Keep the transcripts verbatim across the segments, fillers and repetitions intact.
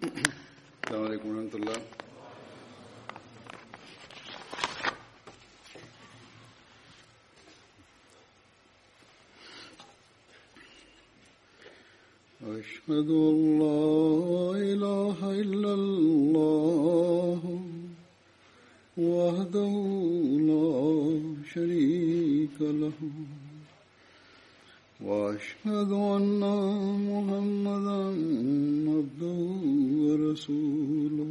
Assalamualaikum warahmatullahi أشهد أن لا إله إلا الله وحده لا شريك له وأشهد أن محمدا عبده ورسوله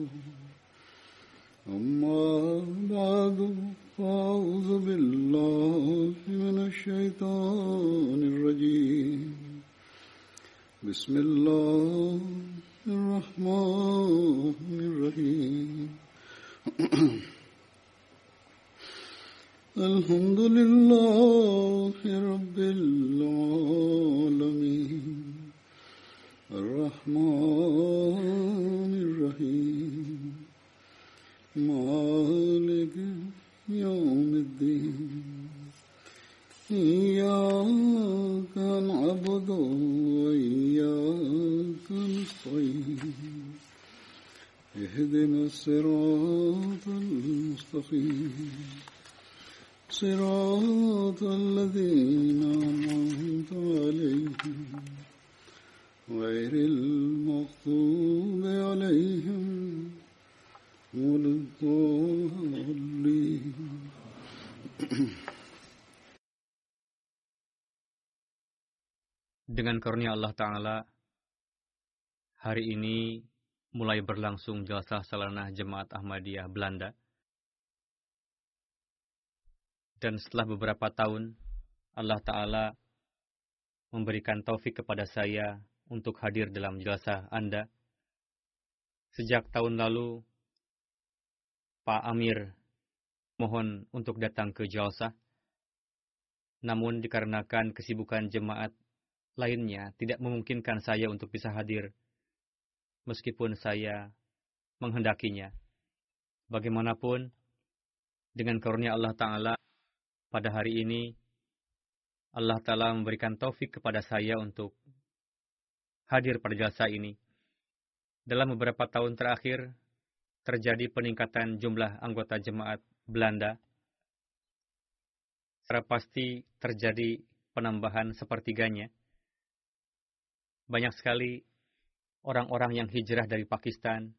أما بعد فأعوذ بالله من الشيطان الرجيم بسم الله الرحمن الرحيم الحمد لله رب العالمين الرحمن الرحيم مالك يوم الدين إياك نعبد وإياك نستعين اهدنا الصراط المستقيم صراط الذين أنعمت عليهم غير المغضوب عليهم ولا الضالين. Dengan karunia Allah Ta'ala, hari ini mulai berlangsung jalsah salanah Jemaat Ahmadiyah Belanda. Dan setelah beberapa tahun, Allah Ta'ala memberikan taufik kepada saya untuk hadir dalam jalsah Anda. Sejak tahun lalu, Pak Amir mohon untuk datang ke jalsah. Namun dikarenakan kesibukan jemaat lainnya tidak memungkinkan saya untuk bisa hadir, meskipun saya menghendakinya. Bagaimanapun, dengan karunia Allah Ta'ala, pada hari ini, Allah Ta'ala memberikan taufik kepada saya untuk hadir pada jalsa ini. Dalam beberapa tahun terakhir, terjadi peningkatan jumlah anggota jemaat Belanda. Secara pasti terjadi penambahan sepertiganya. Banyak sekali orang-orang yang hijrah dari Pakistan.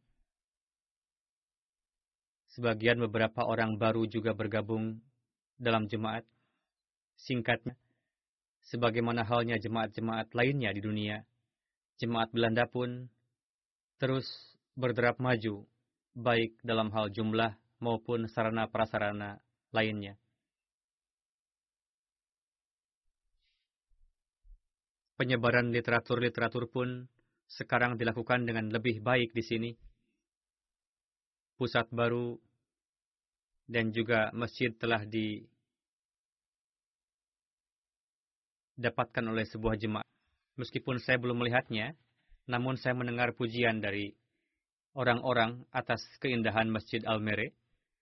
Sebagian beberapa orang baru juga bergabung dalam jemaat. Singkatnya, sebagaimana halnya jemaat-jemaat lainnya di dunia, jemaat Belanda pun terus berderap maju, baik dalam hal jumlah maupun sarana-prasarana lainnya. Penyebaran literatur-literatur pun sekarang dilakukan dengan lebih baik di sini. Pusat baru dan juga masjid telah didapatkan oleh sebuah jemaat. Meskipun saya belum melihatnya, namun saya mendengar pujian dari orang-orang atas keindahan Masjid Al-Mere.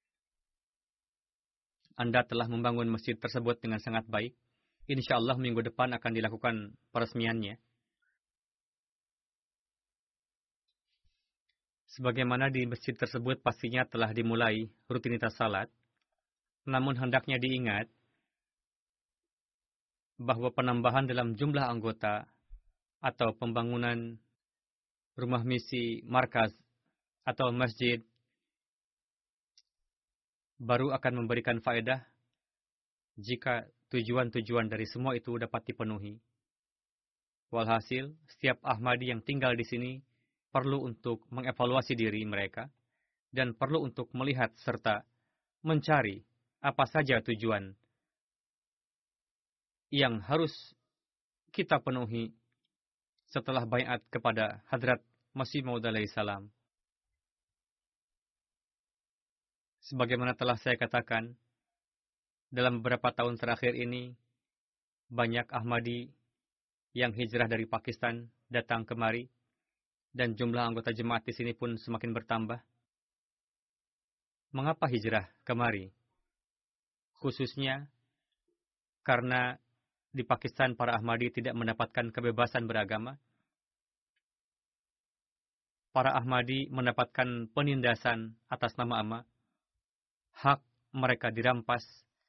Anda telah membangun masjid tersebut dengan sangat baik. Insya Allah minggu depan akan dilakukan peresmiannya. Sebagaimana di masjid tersebut pastinya telah dimulai rutinitas salat, namun hendaknya diingat bahwa penambahan dalam jumlah anggota atau pembangunan rumah misi, markaz, atau masjid baru akan memberikan faedah jika tujuan-tujuan dari semua itu dapat dipenuhi. Walhasil, setiap Ahmadi yang tinggal di sini perlu untuk mengevaluasi diri mereka dan perlu untuk melihat serta mencari apa saja tujuan yang harus kita penuhi setelah baiat kepada Hazrat Masih Maud alaihi salam. Sebagaimana telah saya katakan, dalam beberapa tahun terakhir ini, banyak Ahmadi yang hijrah dari Pakistan datang kemari, dan jumlah anggota jemaat di sini pun semakin bertambah. Mengapa hijrah kemari? Khususnya karena di Pakistan para Ahmadi tidak mendapatkan kebebasan beragama. para Ahmadi mendapatkan penindasan atas nama Ahmad. Hak mereka dirampas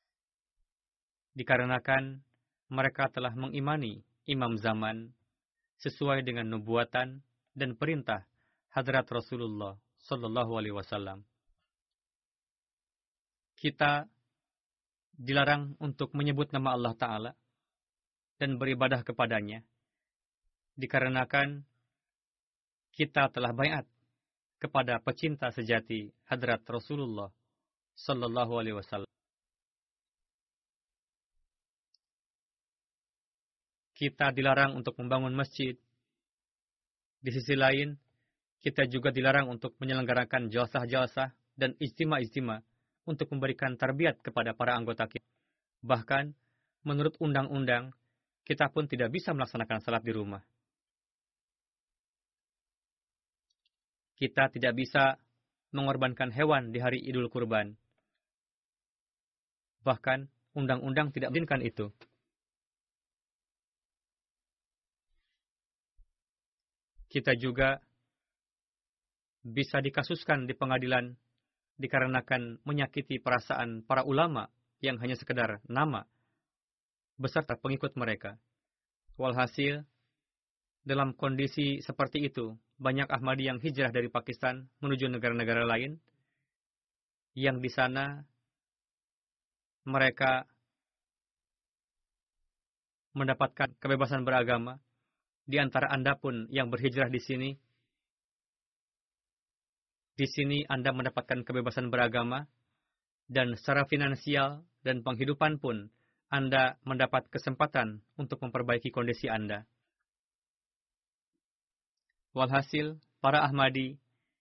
dikarenakan mereka telah mengimani imam zaman sesuai dengan nubuatan dan perintah Hazrat Rasulullah Sallallahu Alaihi Wasallam. Kita dilarang untuk menyebut nama Allah Ta'ala dan beribadah kepadanya, dikarenakan kita telah baiat kepada pecinta sejati Hazrat Rasulullah Sallallahu Alaihi Wasallam. Kita dilarang untuk membangun masjid. Di sisi lain, kita juga dilarang untuk menyelenggarakan jalsah-jalsah dan ijtima-ijtima untuk memberikan tarbiyat kepada para anggota kita. Bahkan, menurut undang-undang, kita pun tidak bisa melaksanakan salat di rumah. Kita tidak bisa mengorbankan hewan di hari Idul Kurban. Bahkan, undang-undang tidak mengizinkan itu. Kita juga bisa dikasuskan di pengadilan dikarenakan menyakiti perasaan para ulama yang hanya sekedar nama beserta pengikut mereka. Walhasil, dalam kondisi seperti itu, banyak Ahmadi yang hijrah dari Pakistan menuju negara-negara lain, yang di sana mereka mendapatkan kebebasan beragama. Di antara Anda pun yang berhijrah di sini, di sini Anda mendapatkan kebebasan beragama, dan secara finansial dan penghidupan pun Anda mendapat kesempatan untuk memperbaiki kondisi Anda. Walhasil, para Ahmadi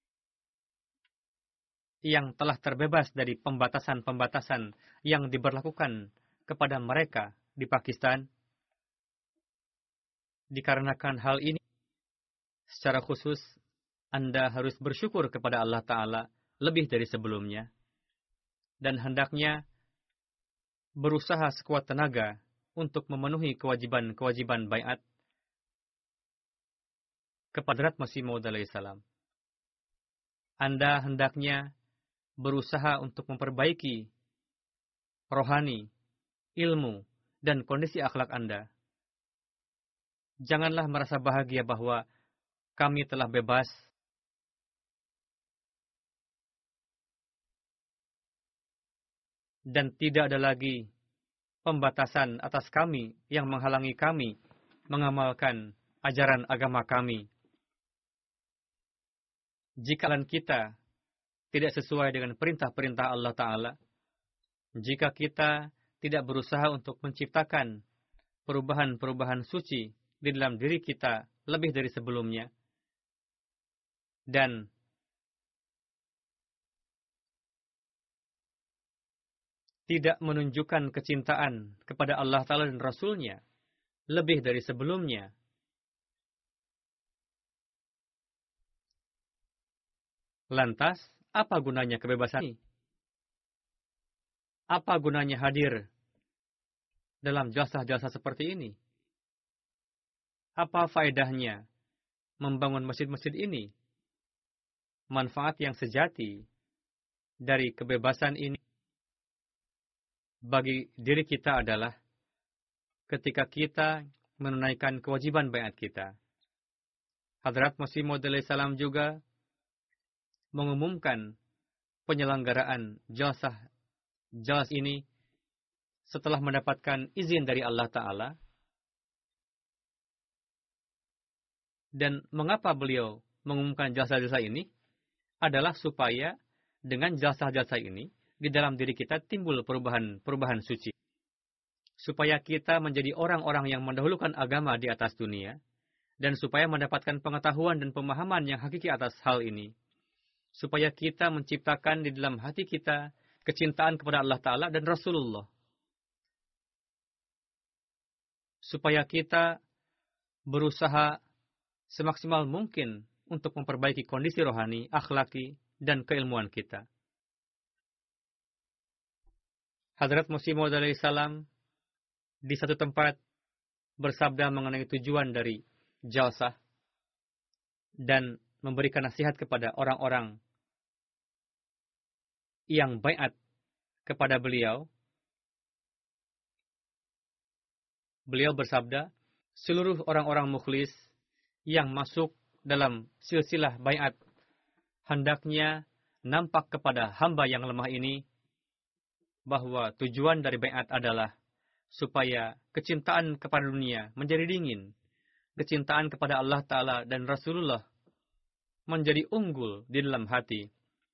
yang telah terbebas dari pembatasan-pembatasan yang diberlakukan kepada mereka di Pakistan, dikarenakan hal ini, secara khusus, Anda harus bersyukur kepada Allah Ta'ala lebih dari sebelumnya. Dan hendaknya berusaha sekuat tenaga untuk memenuhi kewajiban-kewajiban baiat kepada Hazrat Masih Maud alaihi salam. Anda hendaknya berusaha untuk memperbaiki rohani, ilmu, dan kondisi akhlak Anda. Janganlah merasa bahagia bahwa kami telah bebas dan tidak ada lagi pembatasan atas kami yang menghalangi kami mengamalkan ajaran agama kami. Jika kita tidak sesuai dengan perintah-perintah Allah Ta'ala, jika kita tidak berusaha untuk menciptakan perubahan-perubahan suci di dalam diri kita lebih dari sebelumnya, dan tidak menunjukkan kecintaan kepada Allah Ta'ala dan Rasul-Nya lebih dari sebelumnya, lantas, apa gunanya kebebasan ini? Apa gunanya hadir dalam jasa-jasa seperti ini? Apa faedahnya membangun masjid-masjid ini? Manfaat yang sejati dari kebebasan ini bagi diri kita adalah ketika kita menunaikan kewajiban baiat kita. Hazrat Masih Maud alaihi salam juga mengumumkan penyelenggaraan jalsah jalsah ini setelah mendapatkan izin dari Allah Ta'ala. Dan mengapa beliau mengumumkan jalsah-jalsah ini? Adalah supaya dengan jalsah-jalsah ini, di dalam diri kita timbul perubahan-perubahan suci. Supaya kita menjadi orang-orang yang mendahulukan agama di atas dunia, dan supaya mendapatkan pengetahuan dan pemahaman yang hakiki atas hal ini. Supaya kita menciptakan di dalam hati kita kecintaan kepada Allah Ta'ala dan Rasulullah. Supaya kita berusaha semaksimal mungkin untuk memperbaiki kondisi rohani, akhlaki, dan keilmuan kita. Hazrat Masih Maud alaihi salam di satu tempat bersabda mengenai tujuan dari jalsah, dan memberikan nasihat kepada orang-orang yang baiat kepada beliau, beliau bersabda, seluruh orang-orang mukhlis yang masuk dalam silsilah baiat hendaknya nampak kepada hamba yang lemah ini bahwa tujuan dari baiat adalah supaya kecintaan kepada dunia menjadi dingin, kecintaan kepada Allah Ta'ala dan Rasulullah menjadi unggul di dalam hati.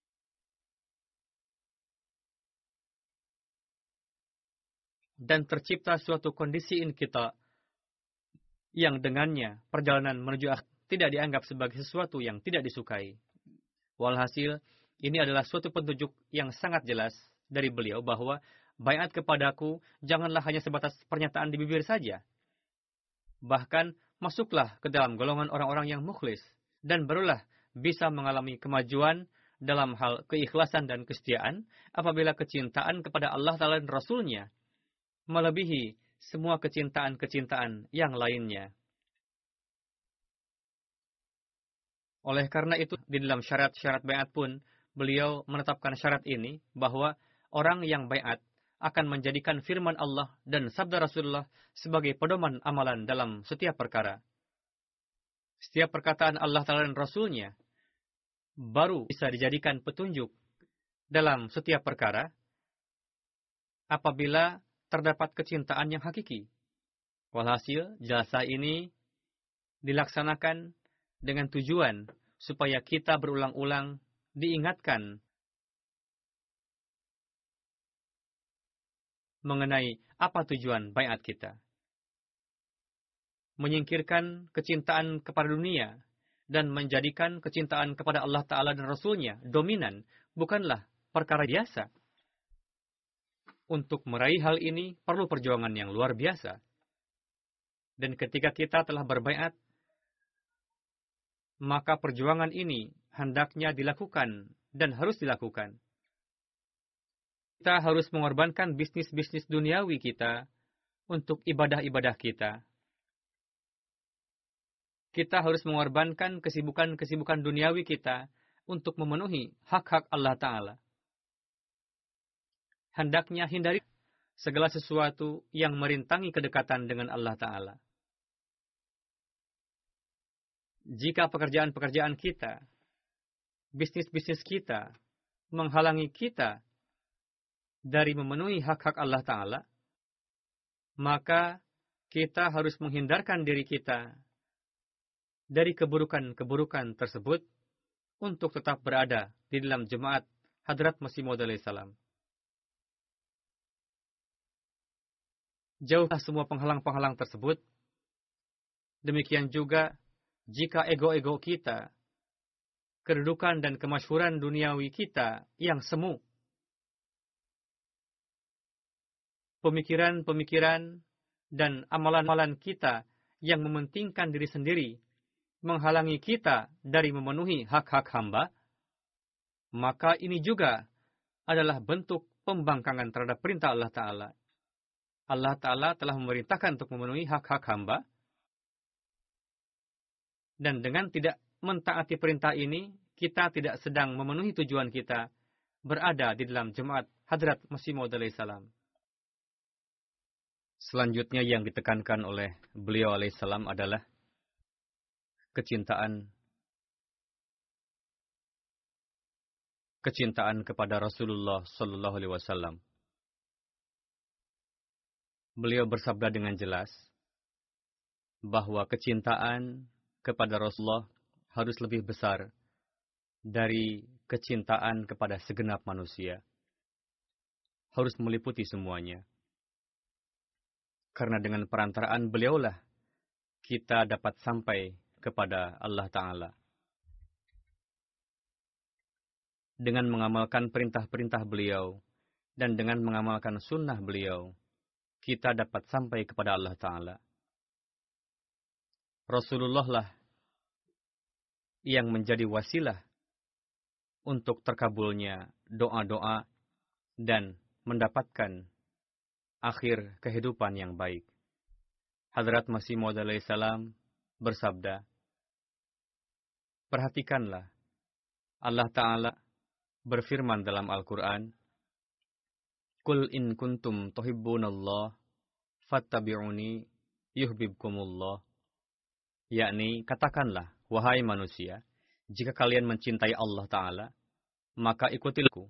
Dan tercipta suatu kondisi in kita yang dengannya perjalanan menuju akhirat tidak dianggap sebagai sesuatu yang tidak disukai. Walhasil, ini adalah suatu petunjuk yang sangat jelas dari beliau bahwa baiat kepadaku janganlah hanya sebatas pernyataan di bibir saja. Bahkan, masuklah ke dalam golongan orang-orang yang mukhlis, dan barulah bisa mengalami kemajuan dalam hal keikhlasan dan kesetiaan apabila kecintaan kepada Allah Ta'ala dan Rasul-Nya melebihi semua kecintaan-kecintaan yang lainnya. Oleh karena itu, di dalam syarat-syarat baiat pun, beliau menetapkan syarat ini, bahwa orang yang baiat akan menjadikan firman Allah dan sabda Rasulullah sebagai pedoman amalan dalam setiap perkara. Setiap perkataan Allah Ta'ala dan Rasul-Nya baru bisa dijadikan petunjuk dalam setiap perkara apabila terdapat kecintaan yang hakiki. Walhasil, jasa ini dilaksanakan dengan tujuan supaya kita berulang-ulang diingatkan mengenai apa tujuan baiat kita. Menyingkirkan kecintaan kepada dunia dan menjadikan kecintaan kepada Allah Ta'ala dan Rasul-Nya dominan bukanlah perkara biasa. Untuk meraih hal ini perlu perjuangan yang luar biasa. Dan ketika kita telah berbaiat, maka perjuangan ini hendaknya dilakukan dan harus dilakukan. Kita harus mengorbankan bisnis-bisnis duniawi kita untuk ibadah-ibadah kita. Kita harus mengorbankan kesibukan-kesibukan duniawi kita untuk memenuhi hak-hak Allah Ta'ala. Hendaknya hindari segala sesuatu yang merintangi kedekatan dengan Allah Ta'ala. Jika pekerjaan-pekerjaan kita, bisnis-bisnis kita, menghalangi kita dari memenuhi hak-hak Allah Ta'ala, maka kita harus menghindarkan diri kita dari keburukan-keburukan tersebut untuk tetap berada di dalam jemaat Hazrat Masih Maud alaihi salam. Jauhlah semua penghalang-penghalang tersebut. Demikian juga jika ego-ego kita, kedudukan dan kemasyhuran duniawi kita yang semu, pemikiran-pemikiran dan amalan-amalan kita yang mementingkan diri sendiri, menghalangi kita dari memenuhi hak-hak hamba, maka ini juga adalah bentuk pembangkangan terhadap perintah Allah Ta'ala. Allah Ta'ala telah memerintahkan untuk memenuhi hak-hak hamba, dan dengan tidak mentaati perintah ini, kita tidak sedang memenuhi tujuan kita berada di dalam jemaat Hazrat Masih Maud alaihi salam. Selanjutnya yang ditekankan oleh beliau alaihi salam adalah kecintaan kecintaan kepada Rasulullah sallallahu alaihi wasallam. Beliau bersabda dengan jelas bahwa kecintaan kepada Rasulullah harus lebih besar dari kecintaan kepada segenap manusia. Harus meliputi semuanya. Karena dengan perantaraan beliaulah kita dapat sampai kepada Allah Ta'ala. Dengan mengamalkan perintah-perintah beliau dan dengan mengamalkan sunnah beliau, kita dapat sampai kepada Allah Ta'ala. Rasulullah lah yang menjadi wasilah untuk terkabulnya doa-doa dan mendapatkan akhir kehidupan yang baik. Hazrat Masih Maud alaihi salam bersabda, Perhatikanlah, Allah Ta'ala berfirman dalam Al-Quran, Qul in kuntum tuhibbunallah, fattabi'uni yuhbibkumullah. Yakni, katakanlah, wahai manusia, jika kalian mencintai Allah Ta'ala, maka ikutilah.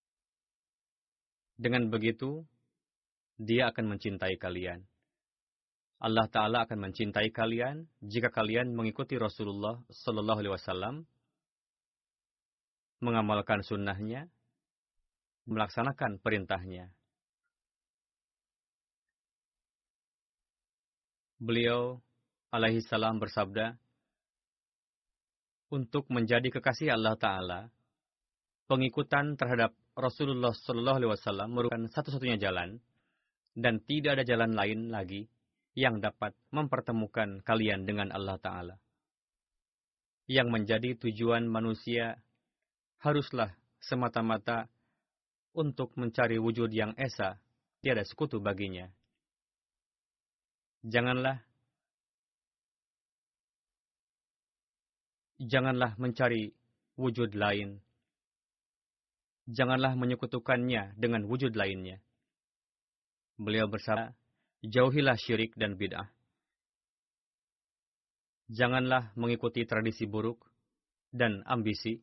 Dengan begitu, Dia akan mencintai kalian. Allah Ta'ala akan mencintai kalian jika kalian mengikuti Rasulullah Sallallahu Alaihi Wasallam, mengamalkan sunnahnya, melaksanakan perintahnya. Beliau alaihi salam bersabda, untuk menjadi kekasih Allah Ta'ala, pengikutan terhadap Rasulullah Sallallahu Alaihi Wasallam merupakan satu-satunya jalan, dan tidak ada jalan lain lagi yang dapat mempertemukan kalian dengan Allah Ta'ala. Yang menjadi tujuan manusia haruslah semata-mata untuk mencari wujud yang esa, tiada sekutu baginya. Janganlah Janganlah mencari wujud lain. Janganlah menyekutukannya dengan wujud lainnya. Beliau bersabda, jauhilah syirik dan bid'ah. Janganlah mengikuti tradisi buruk dan ambisi.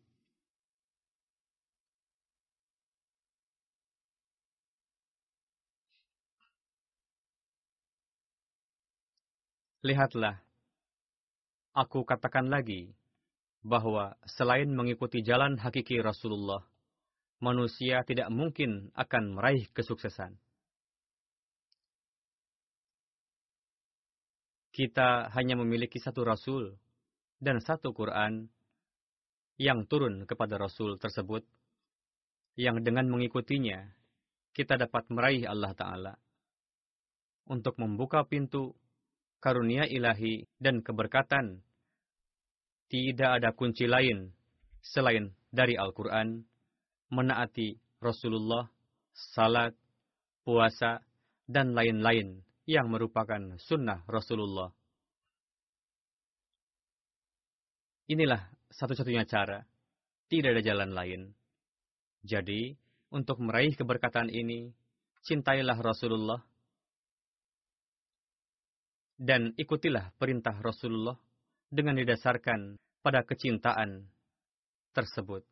Lihatlah, aku katakan lagi, bahwa selain mengikuti jalan hakiki Rasulullah, manusia tidak mungkin akan meraih kesuksesan. Kita hanya memiliki satu Rasul dan satu Quran yang turun kepada Rasul tersebut, yang dengan mengikutinya, kita dapat meraih Allah Ta'ala. Untuk membuka pintu karunia ilahi dan keberkatan, tidak ada kunci lain selain dari Al-Quran, menaati Rasulullah, salat, puasa, dan lain-lain yang merupakan sunnah Rasulullah. Inilah satu-satunya cara, tidak ada jalan lain. Jadi, untuk meraih keberkatan ini, cintailah Rasulullah, dan ikutilah perintah Rasulullah dengan didasarkan pada kecintaan tersebut.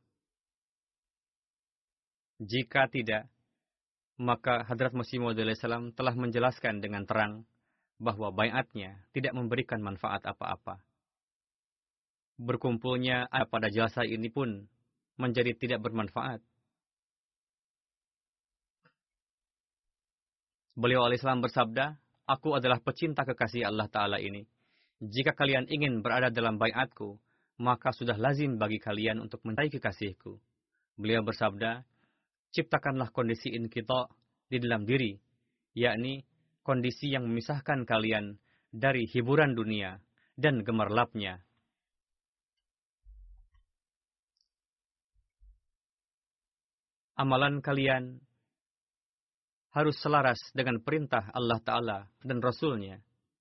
Jika tidak, maka Hazrat Masih Maud alaihi salam telah menjelaskan dengan terang bahwa baiatnya tidak memberikan manfaat apa-apa. Berkumpulnya pada jasa ini pun menjadi tidak bermanfaat. Beliau alaihi salam bersabda, aku adalah pecinta kekasih Allah Ta'ala ini. Jika kalian ingin berada dalam baiatku, maka sudah lazim bagi kalian untuk mencintai kekasihku. Beliau bersabda, ciptakanlah kondisi inqita di dalam diri, yakni kondisi yang memisahkan kalian dari hiburan dunia dan gemerlapnya. Amalan kalian harus selaras dengan perintah Allah Ta'ala dan Rasul-Nya.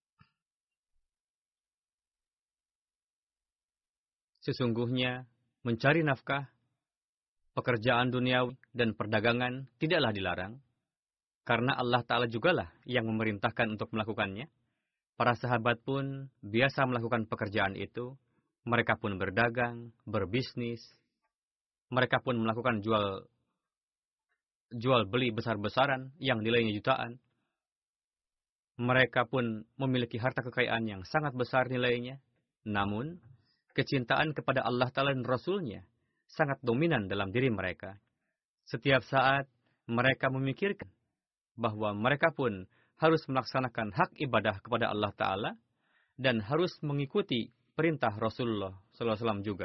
Sesungguhnya, mencari nafkah, pekerjaan duniawi, dan perdagangan tidaklah dilarang, karena Allah Ta'ala jugalah yang memerintahkan untuk melakukannya. Para sahabat pun biasa melakukan pekerjaan itu, mereka pun berdagang, berbisnis, mereka pun melakukan jual jual beli besar-besaran yang nilainya jutaan. Mereka pun memiliki harta kekayaan yang sangat besar nilainya. Namun, kecintaan kepada Allah Ta'ala dan Rasul-Nya sangat dominan dalam diri mereka. Setiap saat mereka memikirkan bahwa mereka pun harus melaksanakan hak ibadah kepada Allah Ta'ala dan harus mengikuti perintah Rasulullah Sallallahu Alaihi Wasallam juga.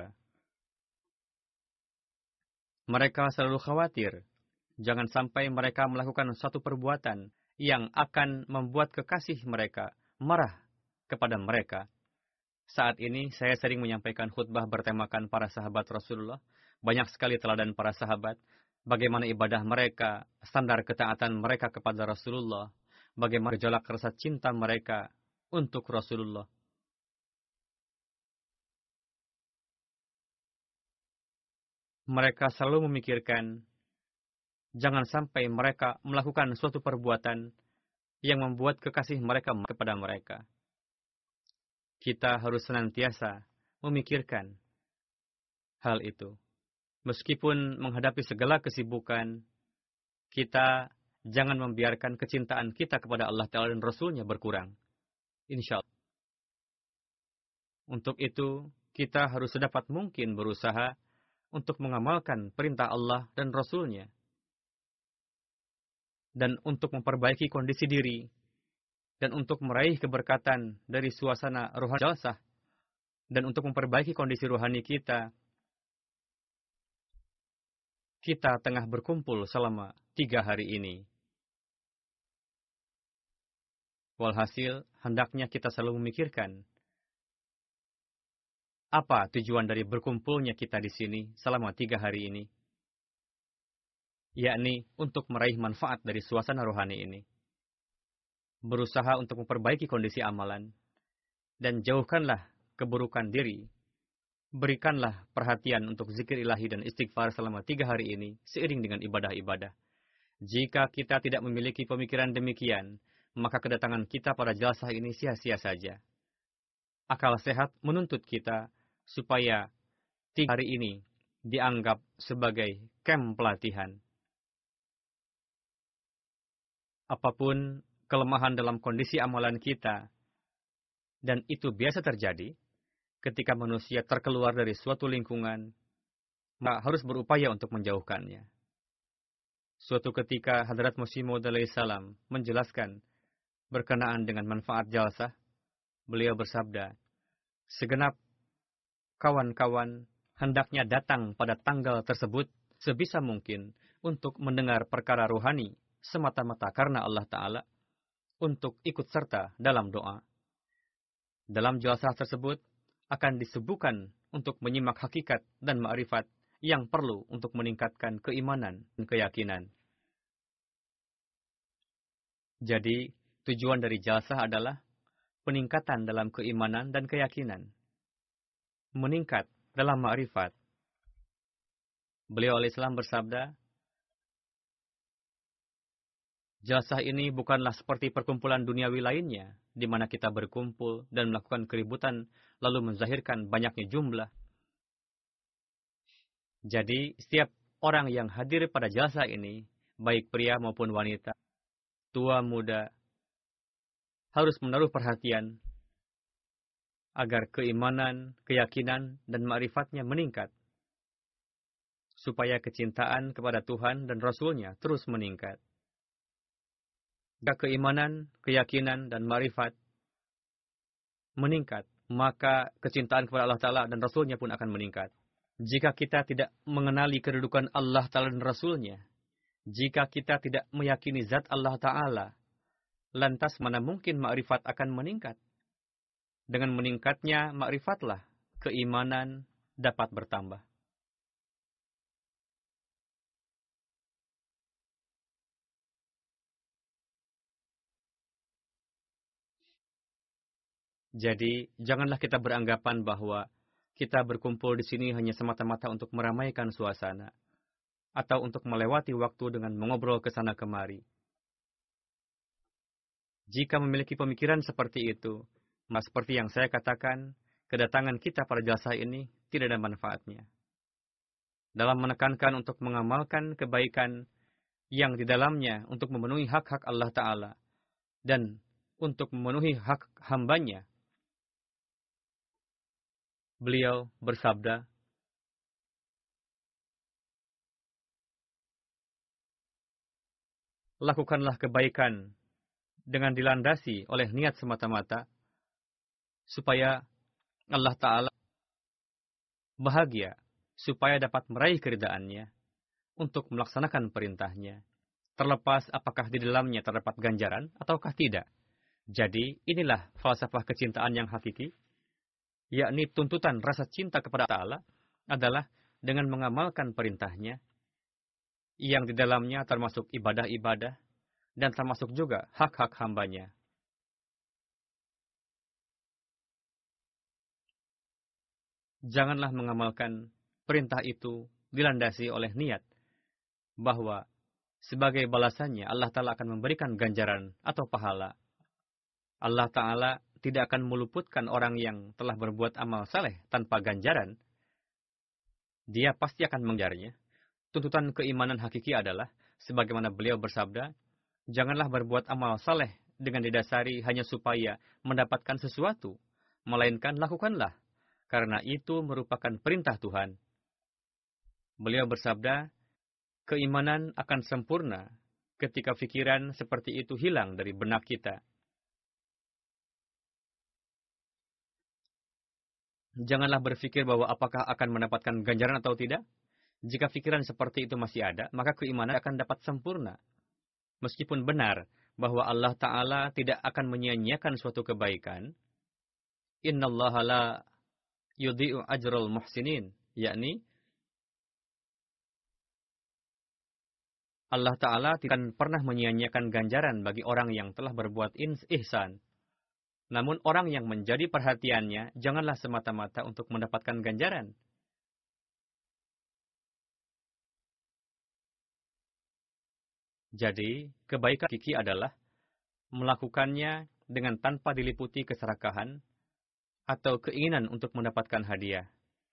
Mereka selalu khawatir jangan sampai mereka melakukan suatu perbuatan yang akan membuat kekasih mereka marah kepada mereka. Saat ini saya sering menyampaikan khutbah bertemakan para sahabat Rasulullah. Banyak sekali teladan para sahabat, bagaimana ibadah mereka, standar ketaatan mereka kepada Rasulullah, bagaimana gejolak rasa cinta mereka untuk Rasulullah. Mereka selalu memikirkan, jangan sampai mereka melakukan suatu perbuatan yang membuat kekasih mereka kepada mereka. Kita harus senantiasa memikirkan hal itu. Meskipun menghadapi segala kesibukan, kita jangan membiarkan kecintaan kita kepada Allah Ta'ala dan Rasul-Nya berkurang. Insya Allah. Untuk itu, kita harus sedapat mungkin berusaha untuk mengamalkan perintah Allah dan Rasul-Nya. Dan untuk memperbaiki kondisi diri, dan untuk meraih keberkatan dari suasana rohani jalsah, dan untuk memperbaiki kondisi rohani kita, kita tengah berkumpul selama tiga hari ini. Walhasil, hendaknya kita selalu memikirkan, apa tujuan dari berkumpulnya kita di sini selama tiga hari ini? Yakni untuk meraih manfaat dari suasana rohani ini. Berusaha untuk memperbaiki kondisi amalan, dan jauhkanlah keburukan diri. Berikanlah perhatian untuk zikir ilahi dan istighfar selama tiga hari ini, seiring dengan ibadah-ibadah. Jika kita tidak memiliki pemikiran demikian, maka kedatangan kita pada jalsah ini sia-sia saja. Akal sehat menuntut kita supaya tiga hari ini dianggap sebagai kem pelatihan. Apapun kelemahan dalam kondisi amalan kita, dan itu biasa terjadi ketika manusia terkeluar dari suatu lingkungan, maka harus berupaya untuk menjauhkannya. Suatu ketika Hazrat Masih Maud alaihi salam menjelaskan berkenaan dengan manfaat jalsah, beliau bersabda, segenap kawan-kawan hendaknya datang pada tanggal tersebut sebisa mungkin untuk mendengar perkara rohani, semata-mata karena Allah Ta'ala, untuk ikut serta dalam doa. Dalam jalsah tersebut akan disebutkan untuk menyimak hakikat dan ma'rifat yang perlu untuk meningkatkan keimanan dan keyakinan. Jadi, tujuan dari jalsah adalah peningkatan dalam keimanan dan keyakinan. Meningkat dalam ma'rifat. Beliau alaihissalam bersabda, jalsah ini bukanlah seperti perkumpulan duniawi lainnya, di mana kita berkumpul dan melakukan keributan, lalu menzahirkan banyaknya jumlah. Jadi, setiap orang yang hadir pada jalsah ini, baik pria maupun wanita, tua muda, harus menaruh perhatian agar keimanan, keyakinan, dan ma'rifatnya meningkat, supaya kecintaan kepada Tuhan dan Rasul-Nya terus meningkat. Jika keimanan, keyakinan, dan ma'rifat meningkat, maka kecintaan kepada Allah Ta'ala dan Rasul-Nya pun akan meningkat. Jika kita tidak mengenali kedudukan Allah Ta'ala dan Rasul-Nya, jika kita tidak meyakini zat Allah Ta'ala, lantas mana mungkin ma'rifat akan meningkat? Dengan meningkatnya ma'rifatlah, keimanan dapat bertambah. Jadi, janganlah kita beranggapan bahwa kita berkumpul di sini hanya semata-mata untuk meramaikan suasana, atau untuk melewati waktu dengan mengobrol ke sana kemari. Jika memiliki pemikiran seperti itu, maka seperti yang saya katakan, kedatangan kita pada jalsah ini tidak ada manfaatnya. Dalam menekankan untuk mengamalkan kebaikan yang di dalamnya untuk memenuhi hak-hak Allah Ta'ala, dan untuk memenuhi hak hambanya, beliau bersabda, lakukanlah kebaikan dengan dilandasi oleh niat semata-mata, supaya Allah Ta'ala bahagia, supaya dapat meraih keridaan-Nya untuk melaksanakan perintahnya, terlepas apakah di dalamnya terdapat ganjaran ataukah tidak. Jadi, inilah falsafah kecintaan yang hakiki, yakni tuntutan rasa cinta kepada Allah adalah dengan mengamalkan perintahnya, yang di dalamnya termasuk ibadah-ibadah, dan termasuk juga hak-hak hambanya. Janganlah mengamalkan perintah itu dilandasi oleh niat bahwa sebagai balasannya Allah Ta'ala akan memberikan ganjaran atau pahala. Allah Ta'ala tidak akan meluputkan orang yang telah berbuat amal saleh tanpa ganjaran. Dia pasti akan mengejarnya. Tuntutan keimanan hakiki adalah, sebagaimana beliau bersabda, janganlah berbuat amal saleh dengan didasari hanya supaya mendapatkan sesuatu, melainkan lakukanlah, karena itu merupakan perintah Tuhan. Beliau bersabda, keimanan akan sempurna ketika pikiran seperti itu hilang dari benak kita. Janganlah berpikir bahwa apakah akan mendapatkan ganjaran atau tidak. Jika pikiran seperti itu masih ada, maka keimanan akan dapat sempurna. Meskipun benar bahwa Allah Ta'ala tidak akan menyia-nyiakan suatu kebaikan, innallaha la yudhi'u ajral muhsinin, yakni Allah Ta'ala tidak akan pernah menyia-nyiakan ganjaran bagi orang yang telah berbuat ihsan. Namun orang yang menjadi perhatiannya, janganlah semata-mata untuk mendapatkan ganjaran. Jadi, kebaikan hakiki adalah melakukannya dengan tanpa diliputi keserakahan atau keinginan untuk mendapatkan hadiah.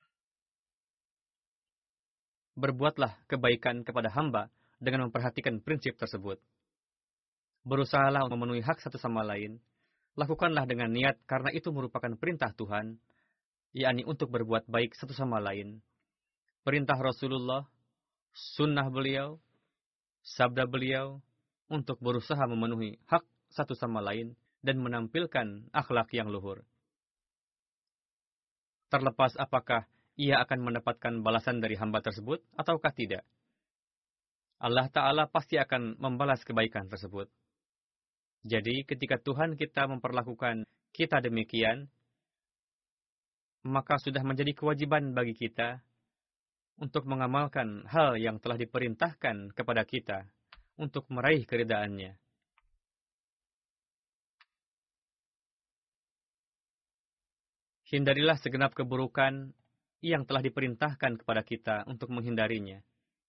Berbuatlah kebaikan kepada hamba dengan memperhatikan prinsip tersebut. Berusahalah untuk memenuhi hak satu sama lain. Lakukanlah dengan niat karena itu merupakan perintah Tuhan, yakni untuk berbuat baik satu sama lain. Perintah Rasulullah, sunnah beliau, sabda beliau, untuk berusaha memenuhi hak satu sama lain dan menampilkan akhlak yang luhur. Terlepas apakah ia akan mendapatkan balasan dari hamba tersebut ataukah tidak, Allah Ta'ala pasti akan membalas kebaikan tersebut. Jadi, ketika Tuhan kita memperlakukan kita demikian, maka sudah menjadi kewajiban bagi kita untuk mengamalkan hal yang telah diperintahkan kepada kita untuk meraih keridaan-Nya. Hindarilah segenap keburukan yang telah diperintahkan kepada kita untuk menghindarinya.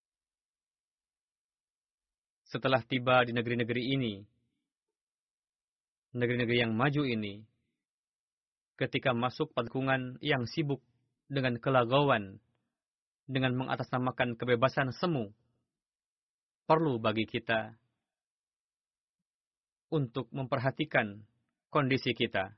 Setelah tiba di negeri-negeri ini, negeri-negeri yang maju ini, ketika masuk pada lingkungan yang sibuk dengan kelagauan, dengan mengatasnamakan kebebasan semu, perlu bagi kita untuk memperhatikan kondisi kita.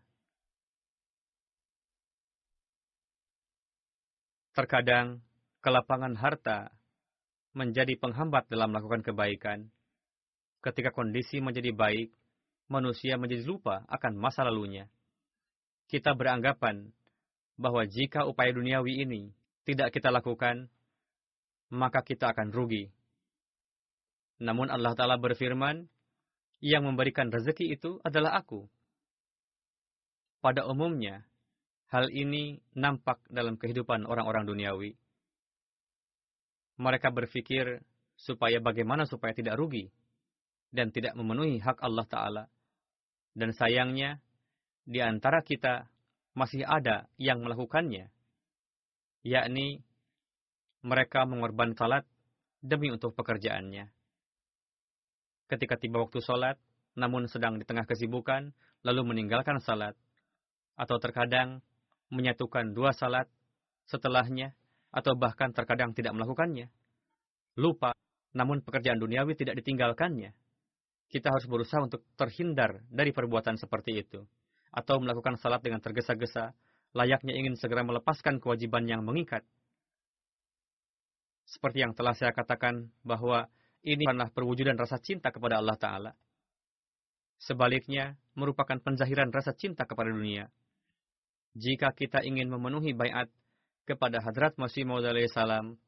Terkadang, kelapangan harta menjadi penghambat dalam melakukan kebaikan. Ketika kondisi menjadi baik, manusia menjadi lupa akan masa lalunya. Kita beranggapan bahwa jika upaya duniawi ini tidak kita lakukan, maka kita akan rugi. Namun Allah Ta'ala berfirman, yang memberikan rezeki itu adalah Aku. Pada umumnya, hal ini nampak dalam kehidupan orang-orang duniawi. Mereka berpikir supaya bagaimana supaya tidak rugi dan tidak memenuhi hak Allah Ta'ala. Dan sayangnya, di antara kita masih ada yang melakukannya, yakni mereka mengorbankan salat demi untuk pekerjaannya. Ketika tiba waktu salat, namun sedang di tengah kesibukan, lalu meninggalkan salat, atau terkadang menyatukan dua salat setelahnya, atau bahkan terkadang tidak melakukannya. Lupa, namun pekerjaan duniawi tidak ditinggalkannya. Kita harus berusaha untuk terhindar dari perbuatan seperti itu. Atau melakukan salat dengan tergesa-gesa, layaknya ingin segera melepaskan kewajiban yang mengikat. Seperti yang telah saya katakan, bahwa ini adalah perwujudan rasa cinta kepada Allah Ta'ala. Sebaliknya, merupakan penzahiran rasa cinta kepada dunia. Jika kita ingin memenuhi baiat kepada Hazrat Masih Maud alaihi salam,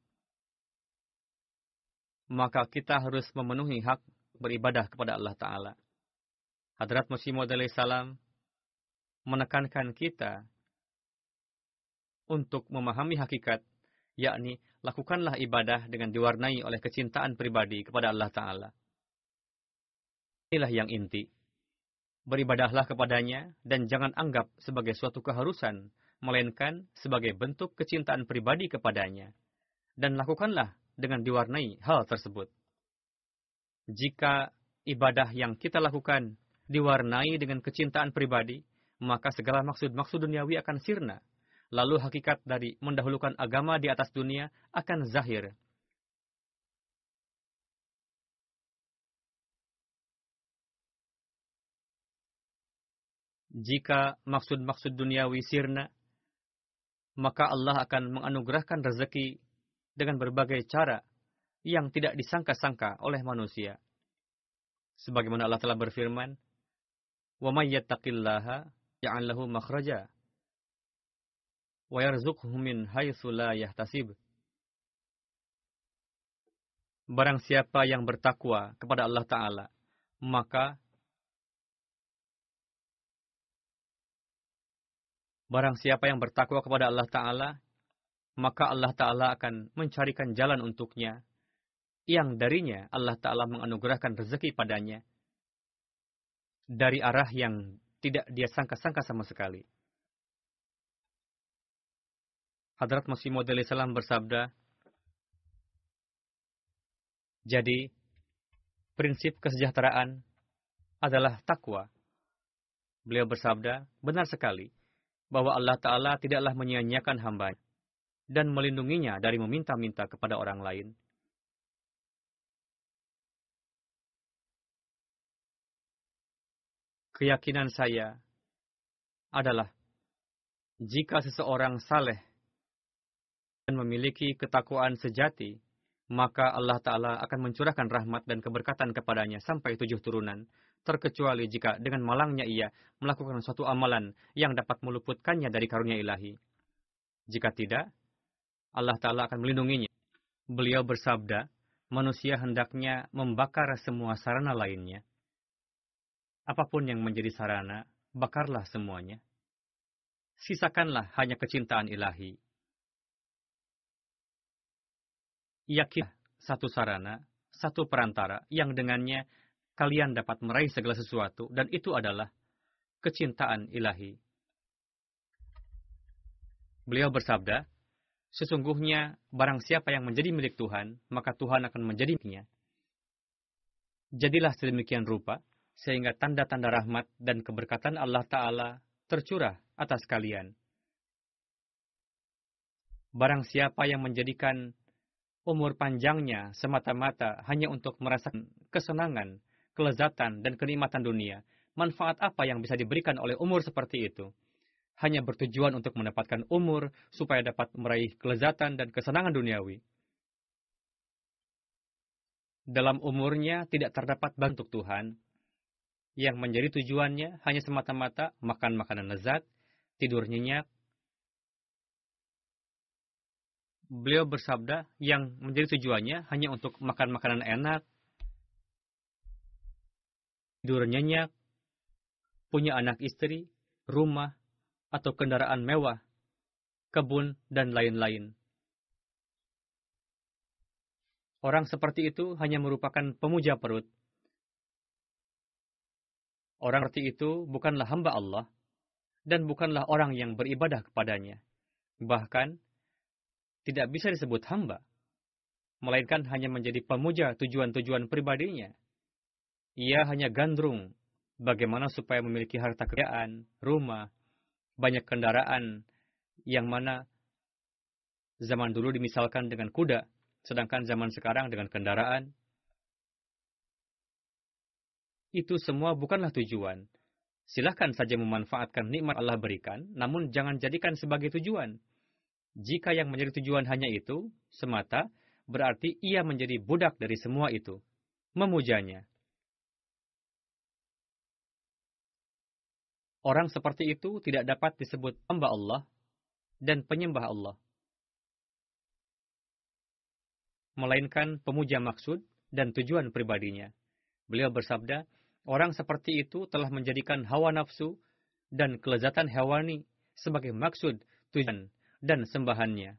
maka kita harus memenuhi hak beribadah kepada Allah Ta'ala. Hazrat Masih Maud alaihi salam menekankan kita untuk memahami hakikat, yakni lakukanlah ibadah dengan diwarnai oleh kecintaan pribadi kepada Allah Ta'ala. Inilah yang inti. Beribadahlah kepadanya dan jangan anggap sebagai suatu keharusan, melainkan sebagai bentuk kecintaan pribadi kepadanya. dan lakukanlah dengan diwarnai hal tersebut. Jika ibadah yang kita lakukan diwarnai dengan kecintaan pribadi, maka segala maksud-maksud duniawi akan sirna. Lalu hakikat dari mendahulukan agama di atas dunia akan zahir. Jika maksud-maksud duniawi sirna, maka Allah akan menganugerahkan rezeki dengan berbagai cara yang tidak disangka-sangka oleh manusia. Sebagaimana Allah telah berfirman, "Wa may yattaqillaha yaj'al lahu makhraja wa yarzuqhu min haitsu la yahtasib." Barang siapa yang bertakwa kepada Allah Ta'ala, maka Barang siapa yang bertakwa kepada Allah Ta'ala, maka Allah Ta'ala akan mencarikan jalan untuknya, yang darinya Allah Ta'ala menganugerahkan rezeki padanya, dari arah yang tidak dia sangka-sangka sama sekali. Hazrat Masih Maud alaihi salam bersabda, jadi, prinsip kesejahteraan adalah takwa. Beliau bersabda, benar sekali, bahwa Allah Ta'ala tidaklah menyia-nyiakan hamba dan melindunginya dari meminta-minta kepada orang lain. Keyakinan saya adalah jika seseorang saleh dan memiliki ketakwaan sejati, maka Allah Ta'ala akan mencurahkan rahmat dan keberkatan kepadanya sampai tujuh turunan, terkecuali jika dengan malangnya ia melakukan suatu amalan yang dapat meluputkannya dari karunia ilahi. Jika tidak, Allah Ta'ala akan melindunginya. Beliau bersabda, manusia hendaknya membakar semua sarana lainnya. Apapun yang menjadi sarana, bakarlah semuanya. Sisakanlah hanya kecintaan ilahi. Yakin satu sarana, satu perantara yang dengannya kalian dapat meraih segala sesuatu, dan itu adalah kecintaan ilahi. Beliau bersabda, sesungguhnya barang siapa yang menjadi milik Tuhan, maka Tuhan akan menjadi miliknya. Jadilah sedemikian rupa, sehingga tanda-tanda rahmat dan keberkatan Allah Ta'ala tercurah atas kalian. Barang siapa yang menjadikan umur panjangnya semata-mata hanya untuk merasakan kesenangan, kelezatan, dan kenikmatan dunia, manfaat apa yang bisa diberikan oleh umur seperti itu? Hanya bertujuan untuk mendapatkan umur supaya dapat meraih kelezatan dan kesenangan duniawi. Dalam umurnya tidak terdapat bantuk Tuhan, yang menjadi tujuannya hanya semata-mata makan makanan lezat, tidur nyenyak. Beliau bersabda, yang menjadi tujuannya hanya untuk makan makanan enak, tidur nyenyak, punya anak istri, rumah, atau kendaraan mewah, kebun, dan lain-lain. Orang seperti itu hanya merupakan pemuja perut. Orang seperti itu bukanlah hamba Allah, dan bukanlah orang yang beribadah kepadanya. Bahkan, tidak bisa disebut hamba, melainkan hanya menjadi pemuja tujuan-tujuan pribadinya. Ia hanya gandrung bagaimana supaya memiliki harta kekayaan, rumah, banyak kendaraan, yang mana zaman dulu dimisalkan dengan kuda, sedangkan zaman sekarang dengan kendaraan. Itu semua bukanlah tujuan. Silahkan saja memanfaatkan nikmat Allah berikan, namun jangan jadikan sebagai tujuan. Jika yang menjadi tujuan hanya itu, semata, berarti ia menjadi budak dari semua itu. Memujanya. Orang seperti itu tidak dapat disebut hamba Allah dan penyembah Allah, melainkan pemuja maksud dan tujuan pribadinya. Beliau bersabda, orang seperti itu telah menjadikan hawa nafsu dan kelezatan hewani sebagai maksud, tujuan, dan sembahannya.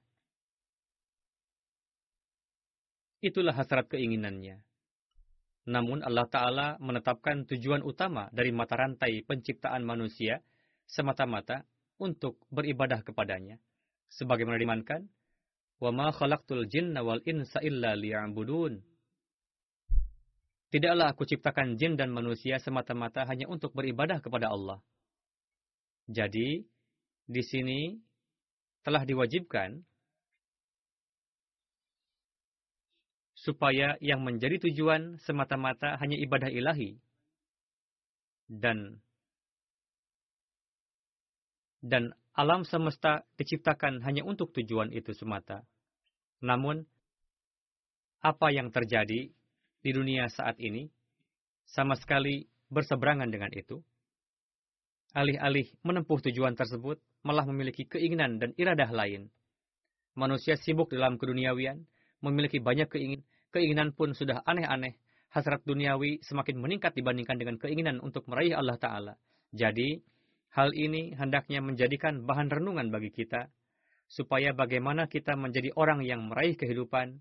Itulah hasrat keinginannya. Namun Allah Ta'ala menetapkan tujuan utama dari mata rantai penciptaan manusia semata-mata untuk beribadah kepadanya. Sebagaimana dimankan, Wa ma khalaqtul jinna wal insa illa liya'budun. Tidaklah aku ciptakan jin dan manusia semata-mata hanya untuk beribadah kepada Allah. Jadi, di sini telah diwajibkan supaya yang menjadi tujuan semata-mata hanya ibadah ilahi. Dan dan alam semesta diciptakan hanya untuk tujuan itu semata. Namun, apa yang terjadi di dunia saat ini sama sekali berseberangan dengan itu. Alih-alih menempuh tujuan tersebut, malah memiliki keinginan dan iradah lain. Manusia sibuk dalam keduniawian, memiliki banyak keinginan, keinginan pun sudah aneh-aneh. Hasrat duniawi semakin meningkat dibandingkan dengan keinginan untuk meraih Allah Ta'ala. Jadi, hal ini hendaknya menjadikan bahan renungan bagi kita, supaya bagaimana kita menjadi orang yang meraih kehidupan,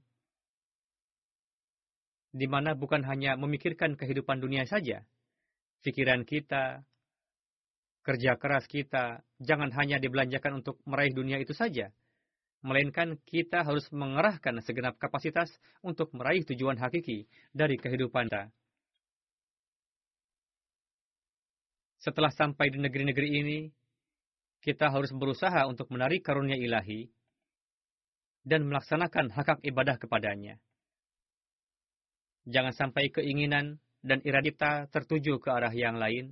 di mana bukan hanya memikirkan kehidupan dunia saja. Pikiran kita, kerja keras kita, jangan hanya dibelanjakan untuk meraih dunia itu saja. Melainkan kita harus mengerahkan segenap kapasitas untuk meraih tujuan hakiki dari kehidupan kita. Setelah sampai di negeri-negeri ini, kita harus berusaha untuk menarik karunia ilahi dan melaksanakan hak-hak ibadah kepadanya. Jangan sampai keinginan dan iradah kita tertuju ke arah yang lain.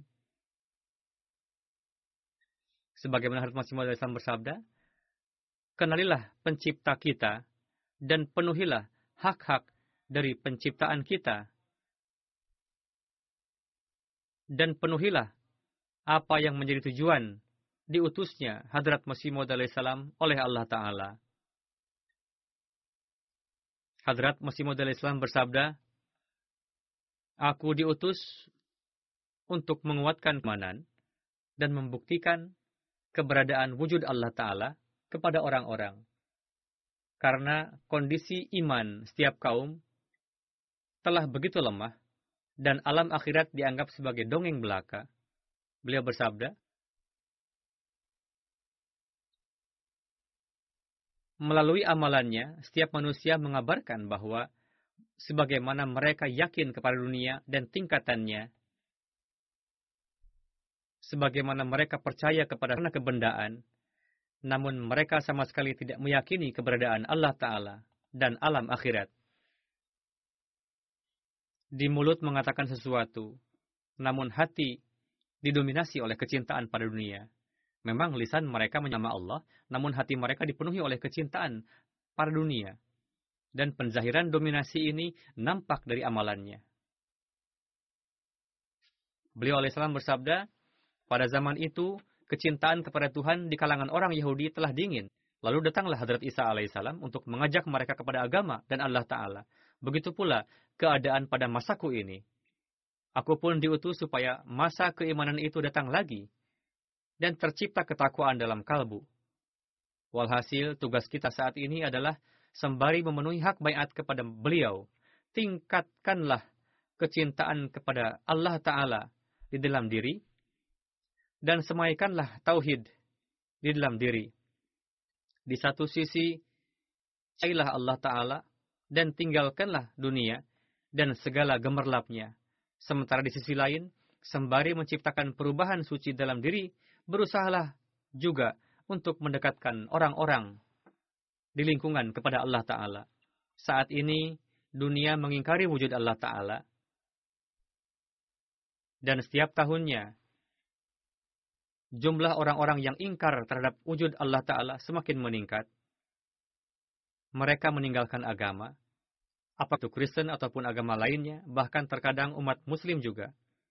Sebagaimana Hazrat Masih Maud bersabda, kenalilah pencipta kita dan penuhilah hak-hak dari penciptaan kita. Dan penuhilah apa yang menjadi tujuan diutusnya Hazrat Masih Maud oleh Allah Ta'ala. Hazrat Masih Maud bersabda, aku diutus untuk menguatkan keimanan dan membuktikan keberadaan wujud Allah Ta'ala kepada orang-orang. Karena kondisi iman setiap kaum telah begitu lemah dan alam akhirat dianggap sebagai dongeng belaka. Beliau bersabda, melalui amalannya, setiap manusia mengabarkan bahwa sebagaimana mereka yakin kepada dunia dan tingkatannya, sebagaimana mereka percaya kepada kebendaan, namun mereka sama sekali tidak meyakini keberadaan Allah Ta'ala dan alam akhirat. Di mulut mengatakan sesuatu, namun hati didominasi oleh kecintaan pada dunia. Memang lisan mereka menyama Allah, namun hati mereka dipenuhi oleh kecintaan pada dunia. Dan penzahiran dominasi ini nampak dari amalannya. Beliau alaihissalam bersabda, pada zaman itu, kecintaan kepada Tuhan di kalangan orang Yahudi telah dingin. Lalu datanglah Hazrat Isa alaihissalam untuk mengajak mereka kepada agama dan Allah Ta'ala. Begitu pula keadaan pada masaku ini. Aku pun diutus supaya masa keimanan itu datang lagi dan tercipta ketakwaan dalam kalbu. Walhasil, tugas kita saat ini adalah sembari memenuhi hak baiat kepada beliau, tingkatkanlah kecintaan kepada Allah Ta'ala di dalam diri, dan semaikanlah tauhid di dalam diri. Di satu sisi, cintailah Allah Ta'ala, dan tinggalkanlah dunia dan segala gemerlapnya. Sementara di sisi lain, sembari menciptakan perubahan suci dalam diri, berusahalah juga untuk mendekatkan orang-orang di lingkungan kepada Allah Ta'ala. Saat ini, dunia mengingkari wujud Allah Ta'ala. Dan setiap tahunnya, jumlah orang-orang yang ingkar terhadap wujud Allah Ta'ala semakin meningkat. Mereka meninggalkan agama, apa itu Kristen ataupun agama lainnya, bahkan terkadang umat Muslim juga.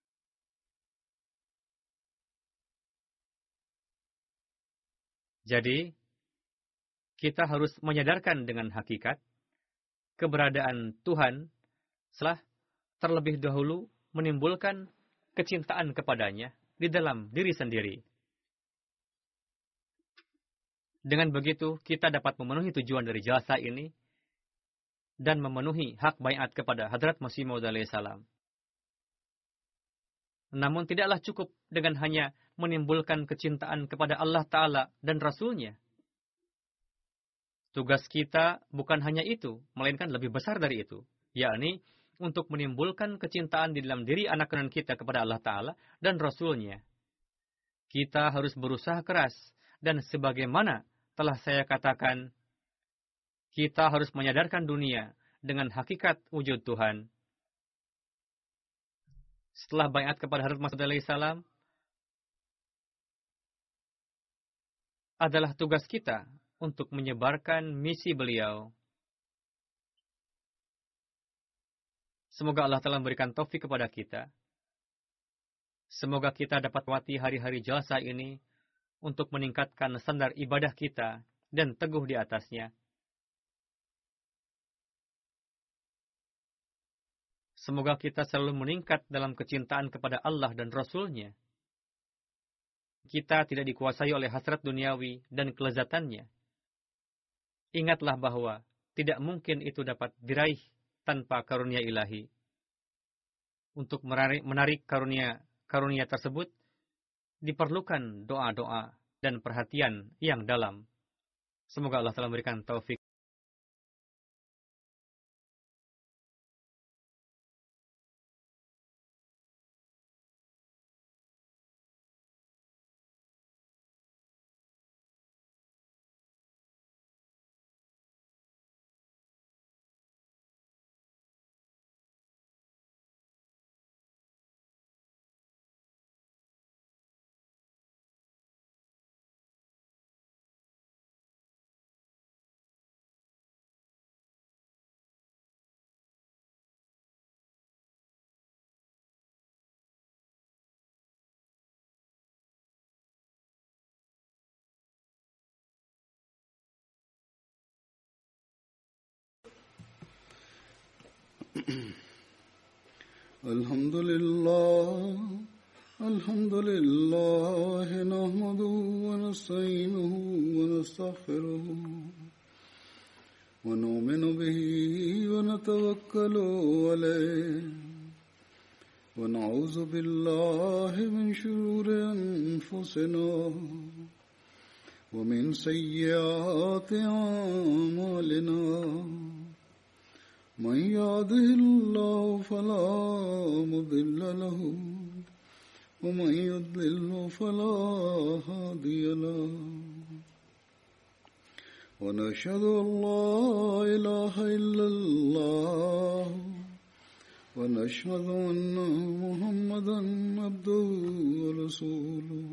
Jadi, kita harus menyadarkan dengan hakikat keberadaan Tuhan setelah terlebih dahulu menimbulkan kecintaan kepadanya di dalam diri sendiri. Dengan begitu, kita dapat memenuhi tujuan dari jalsa ini dan memenuhi hak baiat kepada Hazrat Masih Maud alaihissalam. Namun tidaklah cukup dengan hanya menimbulkan kecintaan kepada Allah Ta'ala dan Rasul-Nya. Tugas kita bukan hanya itu, melainkan lebih besar dari itu, yakni untuk menimbulkan kecintaan di dalam diri anak keturunan kita kepada Allah Ta'ala dan Rasul-Nya. Kita harus berusaha keras, dan sebagaimana telah saya katakan, kita harus menyadarkan dunia dengan hakikat wujud Tuhan. Setelah baiat kepada Hazrat Masroor alaihissalam, adalah tugas kita untuk menyebarkan misi beliau. Semoga Allah telah memberikan taufik kepada kita. Semoga kita dapat melewati hari-hari jalsa ini untuk meningkatkan standar ibadah kita dan teguh di atasnya. Semoga kita selalu meningkat dalam kecintaan kepada Allah dan Rasul-Nya. Kita tidak dikuasai oleh hasrat duniawi dan kelezatannya. Ingatlah bahwa tidak mungkin itu dapat diraih tanpa karunia ilahi. Untuk menarik, menarik karunia karunia tersebut, diperlukan doa-doa dan perhatian yang dalam. Semoga Allah telah memberikan taufik. Alhamdulillah, alhamdulillah, nahmaduhu wa nasta'inuhu wa nastaghfiruhu wa nu'minu bihi wa natawakkalu alayhi wa na'udzu billahi min shururi anfusina wa min sayyiati a'malina. من يهده الله فلا مضل له ومن يضلل فلا هادي له ونشهد أن لا إله إلا الله ونشهد أن محمدا عبده ورسوله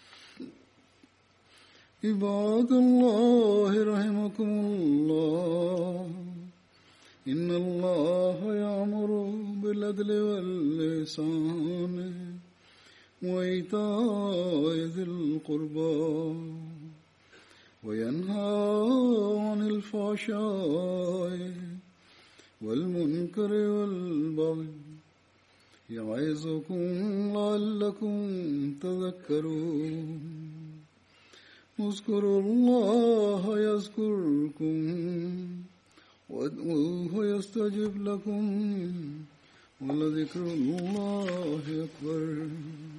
عباد الله رحمكم الله إن الله يأمر بالعدل والإحسان وإيتاء ذي القربى وينهى عن الفحشاء والمنكر والبغي يعظكم لعلكم تذكرون اذكروا الله يذكركم وادعوه يستجب لكم ولذكر الله أكبر.